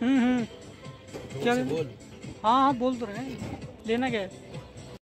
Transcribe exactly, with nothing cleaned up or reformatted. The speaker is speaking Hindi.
हम्म हम्म। क्या? बोल। हाँ हाँ बोल तो रहे हैं। लेना क्या है?